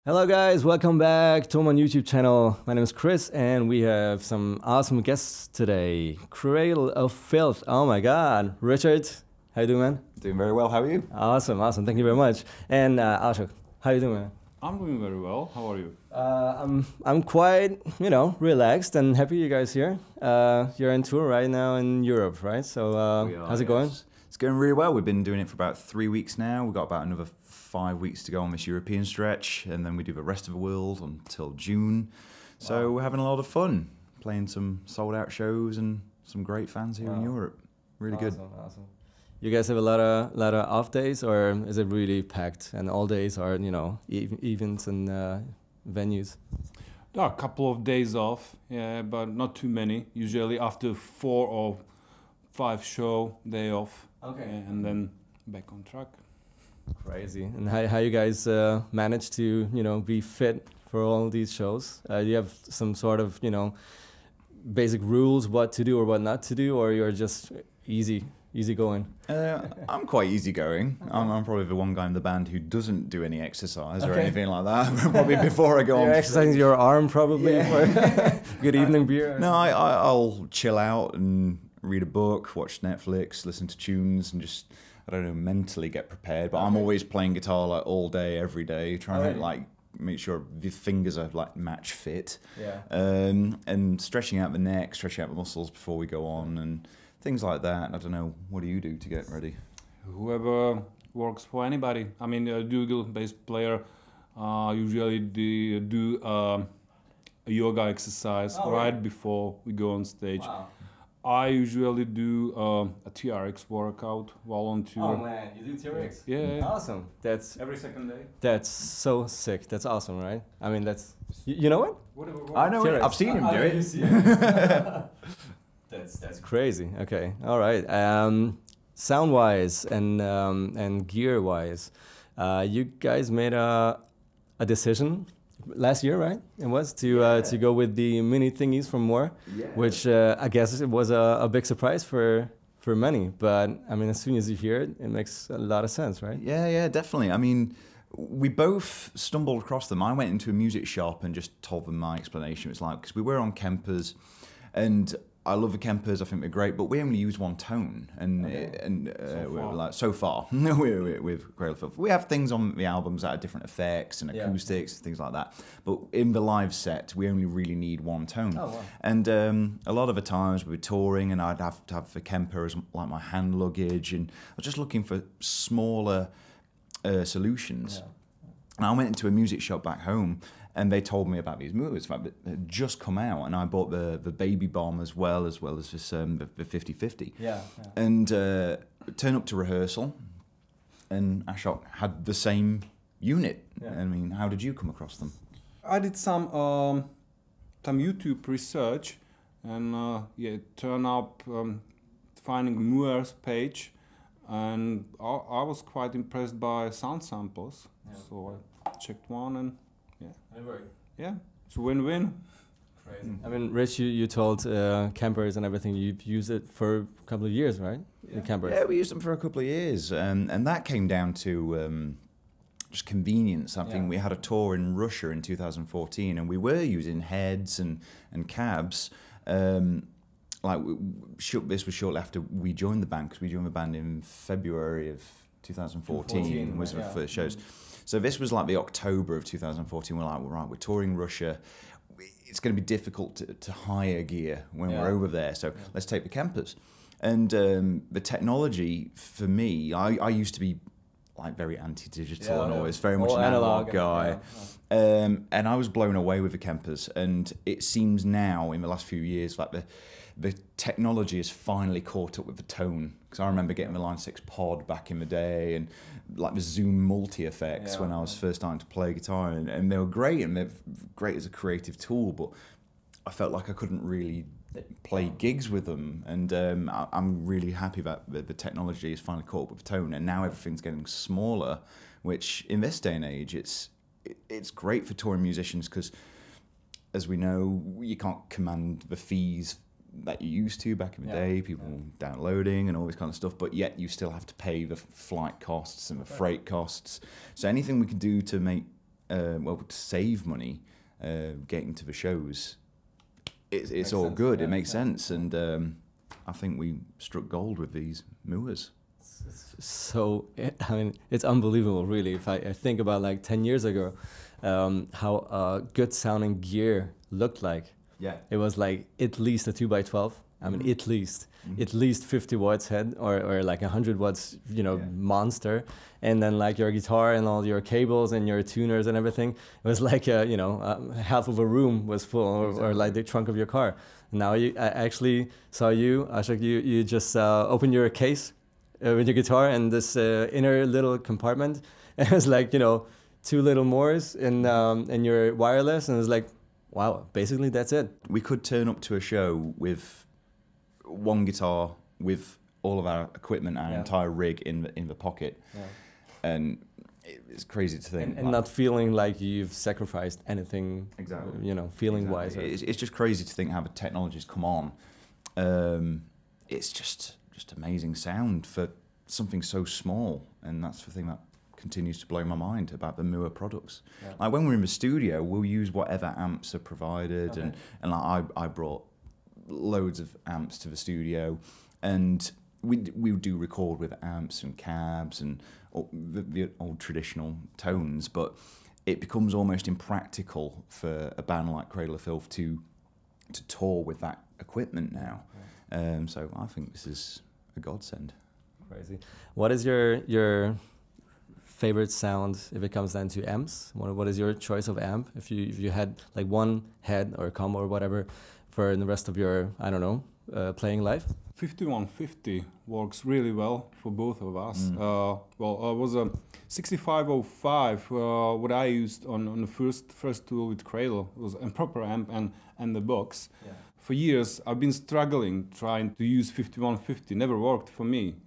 Hello guys, welcome back to my YouTube channel. My name is Kris and we have some awesome guests today. Cradle of Filth. Oh my god. Richard, how you doing, man? Doing very well, how are you? Awesome. Thank you very much. And Ashok, how you doing, man? I'm doing very well. How are you? I'm quite, relaxed and happy you guys here. You're on tour right now in Europe, right? So how's it going? It's going really well. We've been doing it for about 3 weeks now. We've got about another 5 weeks to go on this European stretch, and then we do the rest of the world until June. So we're having a lot of fun, playing some sold-out shows and some great fans here in Europe. Really good. Awesome. You guys have a lot of off days, or is it really packed and all days are events and venues? There are a couple of days off, yeah, but not too many. Usually after 4 or 5 show day off, and then back on track. Crazy. And how you guys manage to be fit for all these shows? Do you have some sort of basic rules what to do or what not to do, or you're just easy going? I'm quite easygoing. I'm probably the one guy in the band who doesn't do any exercise or anything like that. Probably before I go on. You're exercising your arm probably for good evening beer. No, I'll chill out and read a book, watch Netflix, listen to tunes, and just, I don't know, mentally get prepared. But I'm always playing guitar like all day, every day, trying to like make sure the fingers are like match fit. Yeah. And stretching out the neck, stretching out the muscles before we go on, and things like that. I don't know. What do you do to get ready? Whoever works for anybody. I mean, a Google bass player usually do a yoga exercise right before we go on stage. Wow. I usually do a TRX workout while on tour. Oh man, you do TRX? Yeah. Awesome. That's Every second day. That's so sick. That's awesome, right? I mean, that's you know what? Whatever. I know. TRX. I've seen him do it. That's crazy. Okay, all right. Sound wise and gear wise, you guys made a decision last year, right? It was to go with the mini thingies from Mooer, which I guess it was a big surprise for many. But I mean, as soon as you hear it, it makes a lot of sense, right? Yeah, definitely. I mean, we both stumbled across them. I went into a music shop and just told them my explanation. It was like, because we were on Kempers, and I love the Kempers. I think they're great, but we only use one tone, and we're like so far with Cradle of Filth. We have things on the albums that are different effects and acoustics and things like that, but in the live set, we only really need one tone. Oh, wow. And a lot of the times we were touring, and I'd have to have the Kemper as like my hand luggage, and I was just looking for smaller solutions. Yeah. And I went into a music shop back home, and they told me about these Moers. They had just come out, and I bought the Baby Bomb as well as this the 50/50. Yeah. And turned up to rehearsal, and Ashok had the same unit. Yeah. I mean, how did you come across them? I did some YouTube research, and it turned up finding Mooer's page, and I was quite impressed by sound samples. Yeah. So I checked one, and it's a win-win. Crazy. I mean, Rich, you told campers and everything, you've used it for a couple of years, right? Yeah. The campers. Yeah, we used them for a couple of years, and that came down to just convenience. I think we had a tour in Russia in 2014, and we were using heads and cabs. This was shortly after we joined the band, because we joined the band in February of 2014 was the first shows. So this was like the October of 2014. We're like, well, right, we're touring Russia. It's going to be difficult to hire gear when we're over there. So let's take the campers. And the technology, for me, I used to be like very anti-digital and always very much an analog guy. And I was blown away with the campers. And it seems now, in the last few years, like the technology has finally caught up with the tone. Because I remember getting the Line 6 pod back in the day, and like the Zoom multi-effects when I was first starting to play guitar, and they were great, and they're great as a creative tool, but I felt like I couldn't really play gigs with them, and I'm really happy that the technology has finally caught up with the tone, and now everything's getting smaller, which in this day and age, it's great for touring musicians, because as we know, you can't command the fees that you used to back in the day, people downloading and all this kind of stuff, but yet you still have to pay the flight costs and the freight costs. So anything we can do to make well, to save money, getting to the shows, it's all sense, good. yeah, It makes yeah. sense, and I think we struck gold with these Mooers. So, I mean, it's unbelievable, really. If I think about like 10 years ago, how good sounding gear looked like. Yeah. It was like at least a 2x12. I mean, at least 50 watts head or like 100 watts, you know, monster. And then like your guitar and all your cables and your tuners and everything. It was like, you know, half of a room was full or like the trunk of your car. Now I actually saw you, Ashok, you just opened your case with your guitar and this inner little compartment. And it was like, you know, 2 little Moors in your wireless. And it was like, wow, basically that's it. We could turn up to a show with one guitar with all of our equipment, our entire rig in the pocket, and it's crazy to think. And like, not feeling like you've sacrificed anything, exactly. You know, feeling wise. It's just crazy to think how the technology's come on. It's just amazing sound for something so small, and that's the thing that continues to blow my mind about the Mooer products. Yeah. Like when we're in the studio, we'll use whatever amps are provided, and like I brought loads of amps to the studio, and we do record with amps and cabs and the old traditional tones, but it becomes almost impractical for a band like Cradle of Filth to tour with that equipment now. So I think this is a godsend. Crazy. What is your favorite sound if it comes down to amps? What is your choice of amp? If you had like one head or combo or whatever for the rest of your, I don't know, playing life? 5150 works really well for both of us. Well, it was a 6505 what I used on the first tour with Cradle. It was a proper amp and the box. Yeah. For years I've been struggling trying to use 5150. Never worked for me.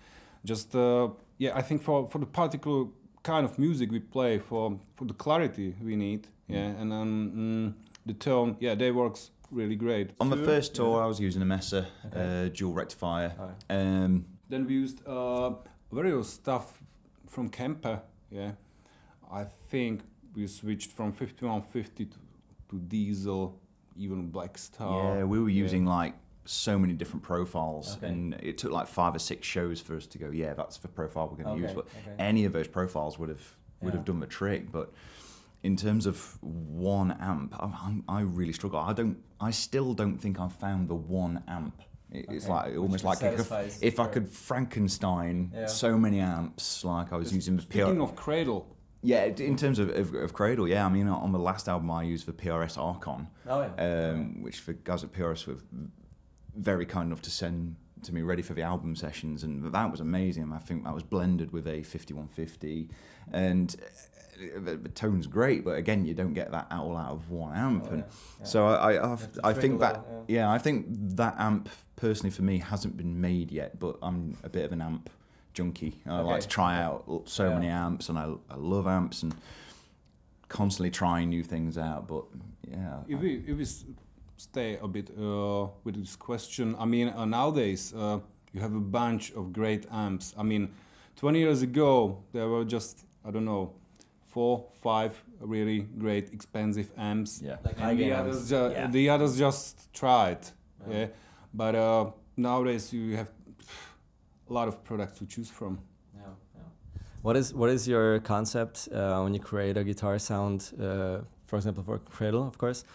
I think for the particular kind of music we play, for the clarity we need, and the tone, they works really great. On the first tour, I was using a Messer dual rectifier. Then we used various stuff from Kemper. I think we switched from 5150 to diesel, even Black Star. Yeah, we were using like so many different profiles, and it took like 5 or 6 shows for us to go, that's the profile we're going to use. But any of those profiles would have done the trick. But in terms of one amp, I really struggle. I still don't think I've found the one amp. It's like almost like if I could Frankenstein so many amps, like I was using the Speaking of Cradle. Yeah, in terms of Cradle, I mean, on the last album I used the PRS Archon, which the guys at PRS were very kind enough to send to me ready for the album sessions, and that was amazing. I think that was blended with a 5150, and the tone's great, but again, you don't get that all out of one amp. So I think that I think that amp personally for me hasn't been made yet, but I'm a bit of an amp junkie. I like to try out so many amps, and I love amps and constantly trying new things out. But if we stay a bit with this question, I mean, nowadays you have a bunch of great amps. I mean, 20 years ago there were just, I don't know, 4, 5 really great expensive amps, and the others just tried. But nowadays you have a lot of products to choose from. What is your concept when you create a guitar sound, for example, for Cradle, of course?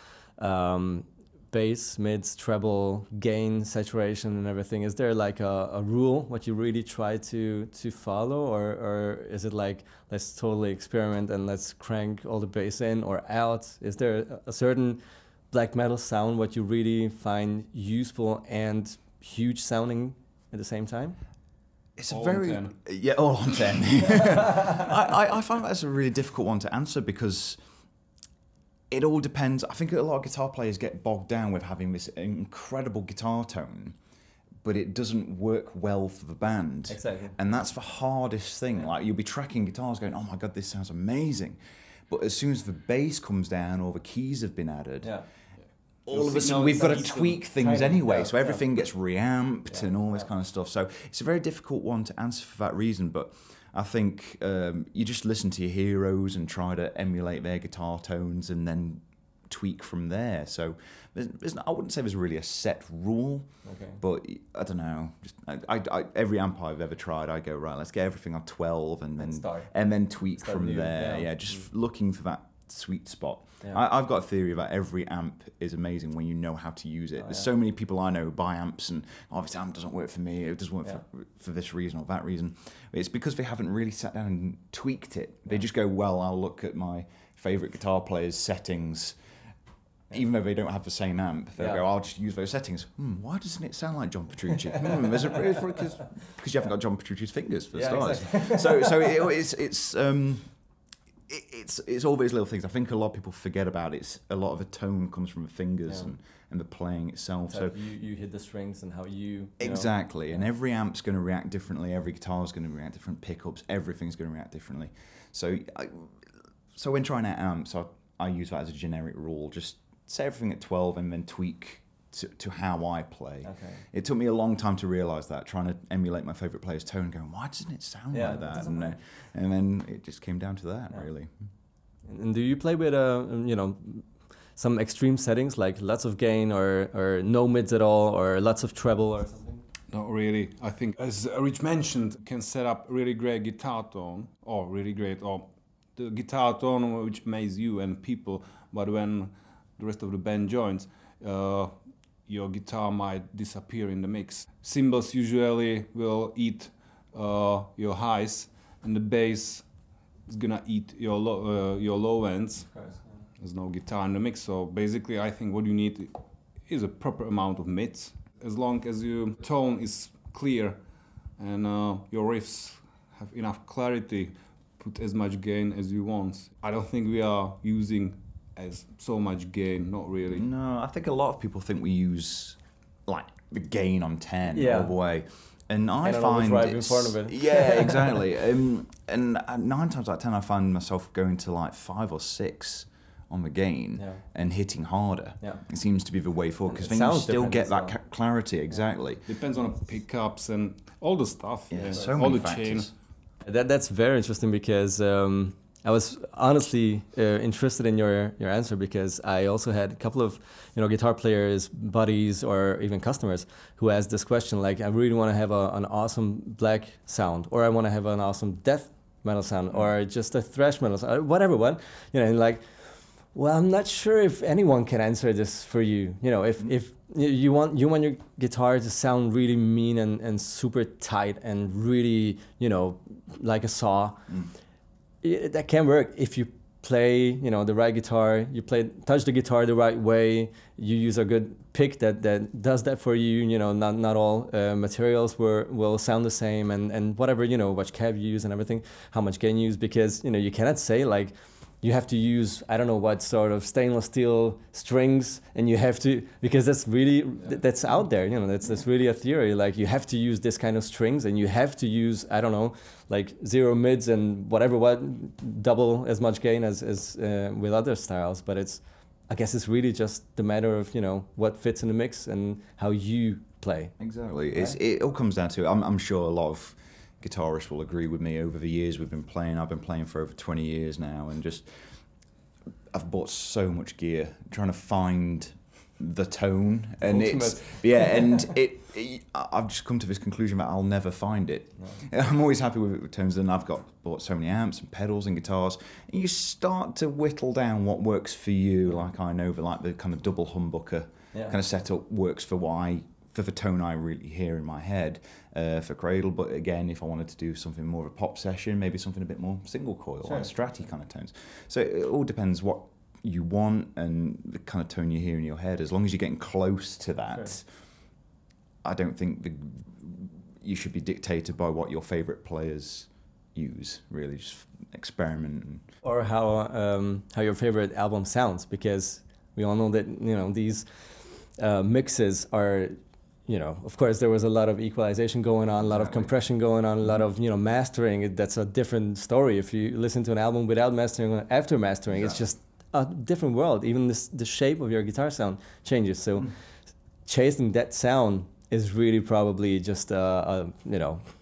Bass, mids, treble, gain, saturation, and everything. Is there like a rule what you really try to follow, or is it like let's totally experiment and let's crank all the bass in or out? Is there a certain black metal sound what you really find useful and huge sounding at the same time? It's all a very on 10. All on 10. I find that's a really difficult one to answer because it all depends. I think a lot of guitar players get bogged down with having this incredible guitar tone, but it doesn't work well for the band. Exactly. And that's the hardest thing. Like you'll be tracking guitars going, oh my God, this sounds amazing. But as soon as the bass comes down or the keys have been added, all of a sudden we've got to tweak things anyway. So everything gets reamped and all this kind of stuff. So it's a very difficult one to answer for that reason. But I think you just listen to your heroes and try to emulate their guitar tones and then tweak from there. So I wouldn't say there's really a set rule, but I don't know. Just, every amp I've ever tried, I go, right, let's get everything on 12 and then tweak from there. Yeah, just looking for that sweet spot. Yeah. I've got a theory about every amp is amazing when you know how to use it. There's so many people I know who buy amps and obviously amp doesn't work for me, it doesn't work for this reason or that reason. It's because they haven't really sat down and tweaked it. They just go, well, I'll look at my favourite guitar player's settings, even though they don't have the same amp. They'll go, I'll just use those settings. Why doesn't it sound like John Petrucci? Because you haven't got John Petrucci's fingers, for starters. Exactly. So it's all these little things. I think a lot of people forget about it. A lot of the tone comes from the fingers and the playing itself. So you hit the strings and how you exactly. And every amp's going to react differently. Every guitar's going to react different. Pickups, everything's going to react differently. So when trying out amps, I use that as a generic rule. Just set everything at 12 and then tweak to how I play. It took me a long time to realise that, trying to emulate my favourite player's tone, going, why doesn't it sound like that? And then it just came down to that, really. And do you play with some extreme settings, like lots of gain or no mids at all, or lots of treble or something? Not really. I think, as Rich mentioned, can set up really great guitar tone, or the guitar tone which makes you and people, but when the rest of the band joins, your guitar might disappear in the mix. Cymbals usually will eat your highs, and the bass is gonna eat your low ends. There's no guitar in the mix, so basically I think what you need is a proper amount of mids. As long as your tone is clear and your riffs have enough clarity, put as much gain as you want. I don't think we are using as so much gain, not really. No, I think a lot of people think we use like the gain on 10 all the way. And I find right in front of it. Yeah, exactly. And 9 times out of 10 I find myself going to like 5 or 6 on the gain and hitting harder. It seems to be the way forward, because then you still get that clarity. Exactly. Depends on the pickups and all the stuff. So many factors. That's very interesting, because I was honestly interested in your answer, because I also had a couple of guitar players, buddies, or even customers who asked this question, like, I really want to have an awesome black sound, or I want to have an awesome death metal sound, or just a thrash metal sound, whatever one, and like, well, I'm not sure if anyone can answer this for you. If you want your guitar to sound really mean and super tight and really, like a saw. That can work if you play, the right guitar. You touch the guitar the right way. You use a good pick that does that for you. Not all materials will sound the same, and whatever what cab you use and everything, how much gain you use, because you cannot say like you have to use I don't know what sort of stainless steel strings, and you have to, because that's really that's out there. That's really a theory. Like you have to use this kind of strings, and you have to use I don't know, like 0 mids and whatever, double as much gain as with other styles. But I guess it's really just the matter of what fits in the mix and how you play. Exactly. Right? It all comes down to I'm sure a lot of guitarists will agree with me. Over the years we've been playing, I've been playing for over 20 years now, and I've bought so much gear trying to find the tone, and I've just come to this conclusion that I'll never find it. No. I'm always happy with tones, and I've bought so many amps and pedals and guitars, and you start to whittle down what works for you. Like I know that the kind of double humbucker kind of setup works for the tone I really hear in my head for Cradle. But again, if I wanted to do something more of a pop session, maybe something a bit more single coil, like Stratty kind of tones. So it all depends what you want and the kind of tone you hear in your head. As long as you're getting close to that, I don't think you should be dictated by what your favourite players use. Really, just experiment. Or how your favourite album sounds, because we all know that these mixes are. Of course, there was a lot of equalization going on, a lot of compression going on, a lot of mastering. That's a different story. If you listen to an album without mastering or after mastering, it's just a different world. Even the shape of your guitar sound changes. So chasing that sound is really probably just a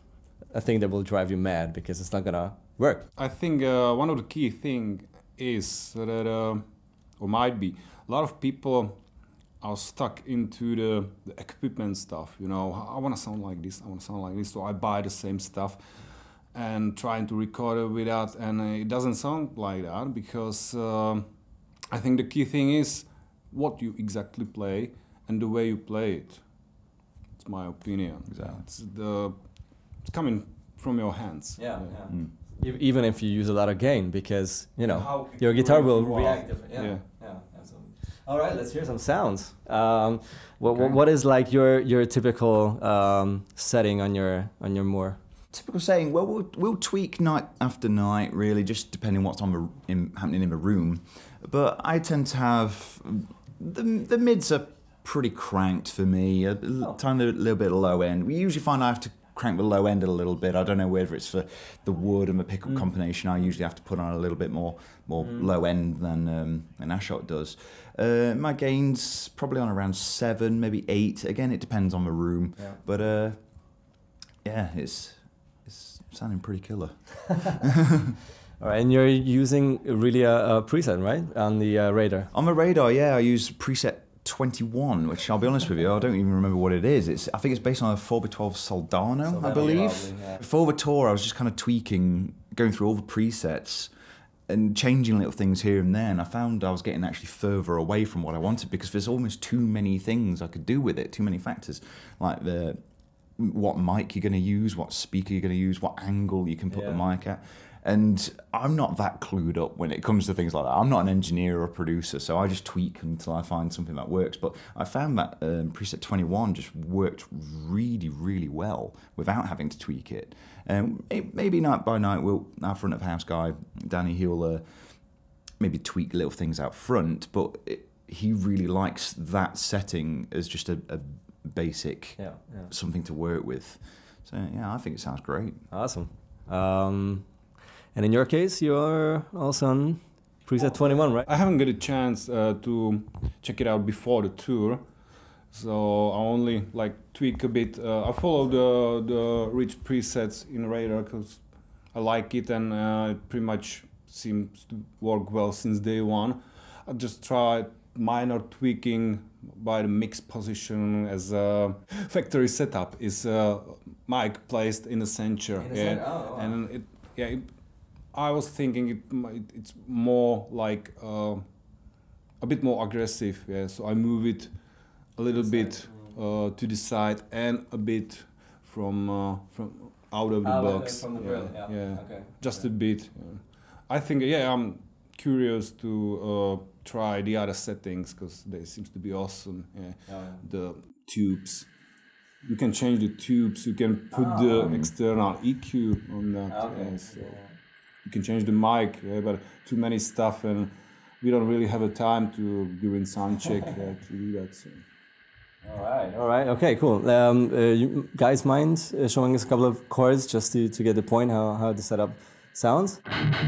a thing that will drive you mad because it's not gonna work. I think one of the key thing is that, or might be, a lot of people are stuck into the equipment stuff. You know, I want to sound like this, I want to sound like this, so I buy the same stuff and trying to record it with that, and it doesn't sound like that because I think the key thing is what you exactly play and the way you play it. It's my opinion. Exactly. It's coming from your hands. Yeah. Even if you use a lot of gain, because you know your guitar will react different. Yeah, absolutely. All right, let's hear some sounds. What is like your typical setting on your Mooer? Typical setting. Well, we'll tweak night after night, really, just depending what's happening in the room. But I tend to have the mids are pretty cranked for me. A little bit of low end. We usually find I have to crank the low end a little bit. I don't know whether it's for the wood and the pickup combination. I usually have to put on a little bit more low end than Ashot does. My gain's probably on around 7, maybe 8. Again, it depends on the room. Yeah. But yeah, it's sounding pretty killer. All right, and you're using really a preset, right, on the radar? On the radar, yeah, I use preset 21, which I'll be honest with you, I don't even remember what it is. I think it's based on a 4x12 Soldano, I believe. Probably, yeah. Before the tour, I was just kind of tweaking, going through all the presets and changing little things here and there, and I found I was getting actually further away from what I wanted because there's almost too many things I could do with it, too many factors, like what mic you're going to use, what speaker you're going to use, what angle you can put the mic at. And I'm not that clued up when it comes to things like that. I'm not an engineer or producer, so I just tweak until I find something that works. But I found that preset 21 just worked really, really well without having to tweak it. Maybe night by night, our front of house guy, Danny, he'll maybe tweak little things out front, but he really likes that setting as just a basic something to work with. So yeah, I think it sounds great. Awesome. And in your case, you're also on preset 21, right? I haven't got a chance to check it out before the tour, so I only like tweak a bit. I follow the rich presets in radar because I like it, and it pretty much seems to work well since day one. I just tried minor tweaking by the mix position as a factory setup is mic placed in the center. And I was thinking it's more like a bit more aggressive, so I move it a little bit to the side and a bit from out of the box. From the grill. Okay. Just a bit. I think I'm curious to try the other settings because they seems to be awesome. The tubes. You can change the tubes. You can put the external EQ on that. So you can change the mic, but too many stuff, and we don't really have a time during sound check to do that. So. All right. Okay, cool. You guys mind showing us a couple of chords just to get the point how the setup sounds?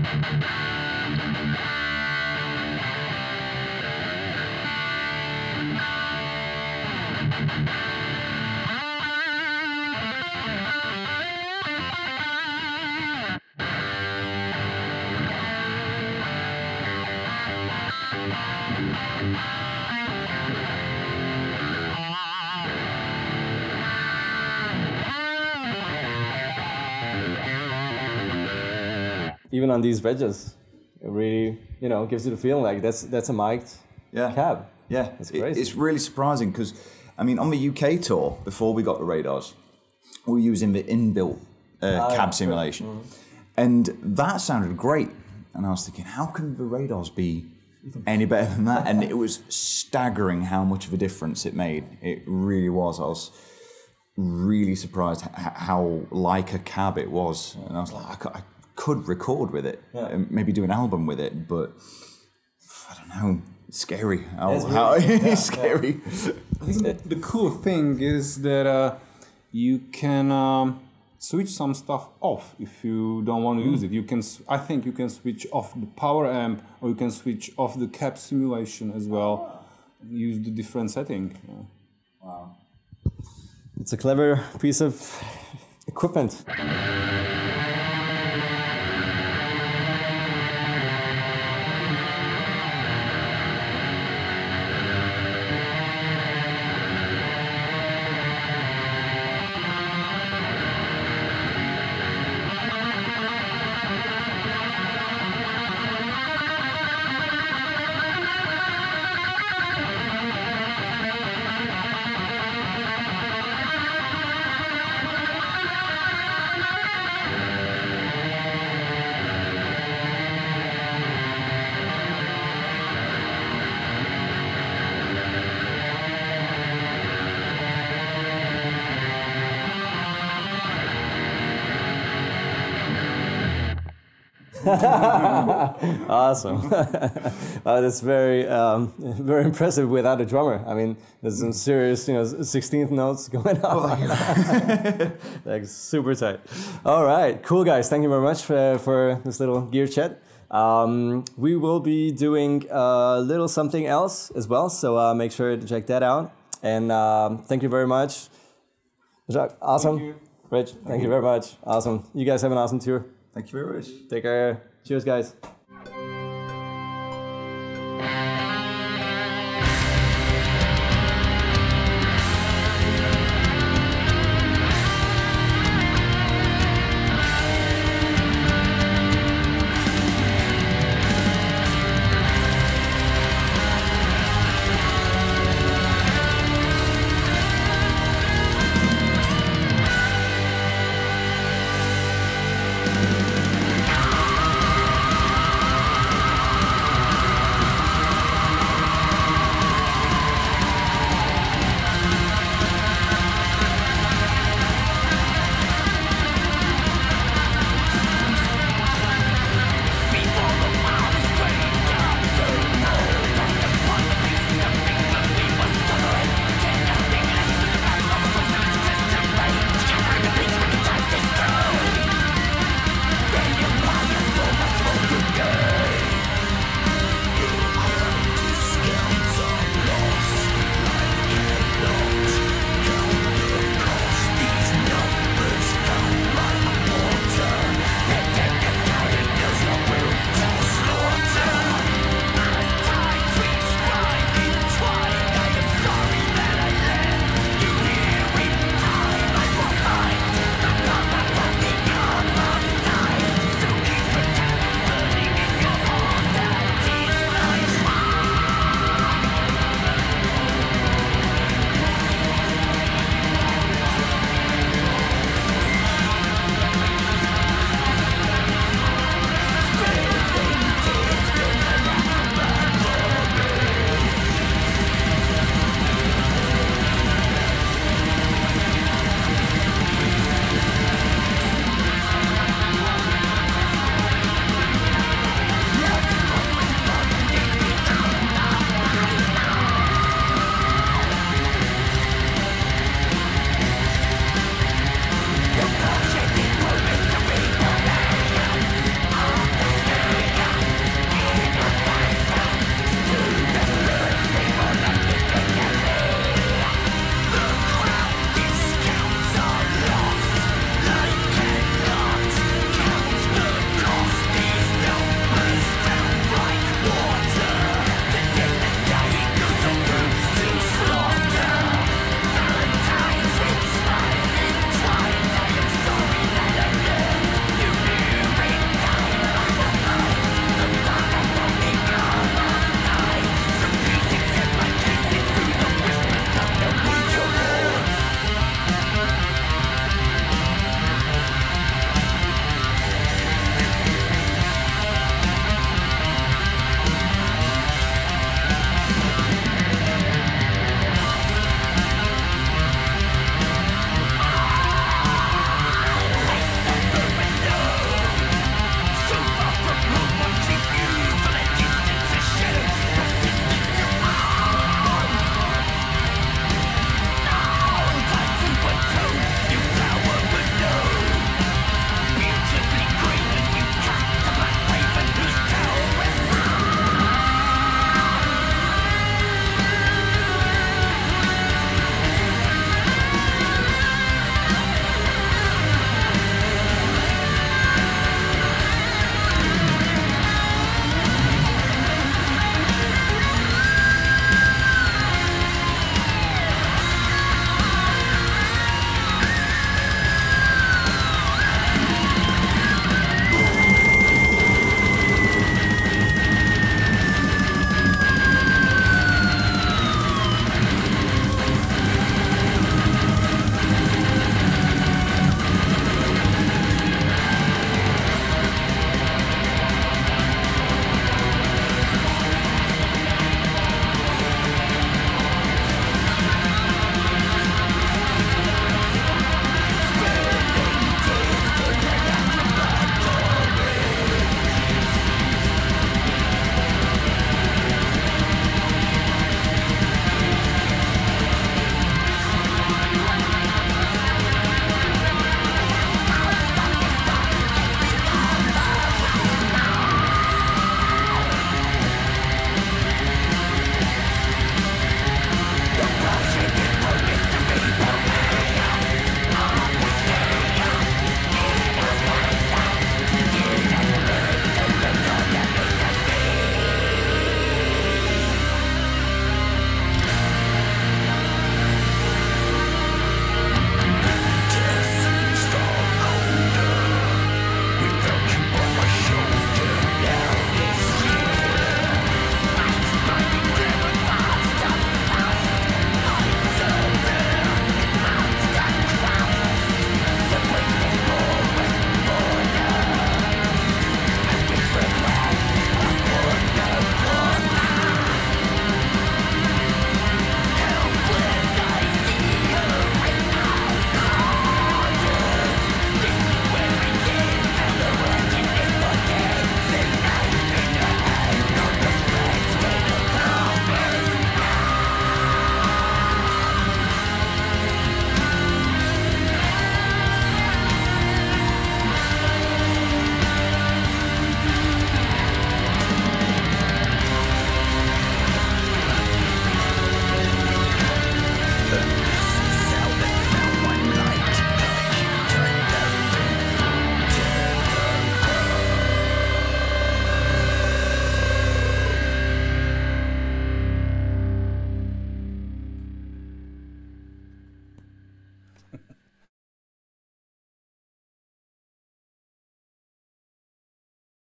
Even on these wedges, it really, gives you the feeling like that's a mic'd cab. Yeah, it's crazy. It's really surprising because, on the UK tour, before we got the radars, we were using the inbuilt cab simulation. Mm-hmm. And that sounded great. And I was thinking, how can the radars be any better than that? And it was staggering how much of a difference it made. It really was. I was really surprised how like a cab it was. And I was like, I could record with it, maybe do an album with it, but I don't know, it's scary. It's scary. I think the cool thing is that you can switch some stuff off if you don't want to use it. I think you can switch off the power amp, or you can switch off the cab simulation as well. Use the different setting. Wow. It's a clever piece of equipment. Awesome. That's very, very impressive without a drummer. I mean, there's some serious, 16th notes going on. Like super tight. All right, cool guys. Thank you very much for this little gear chat. We will be doing a little something else as well, so make sure to check that out. And thank you very much. Jacques, awesome. Thank you. Rich, thank you very much. Awesome. You guys have an awesome tour. Thank you very much. Take care. Cheers, guys.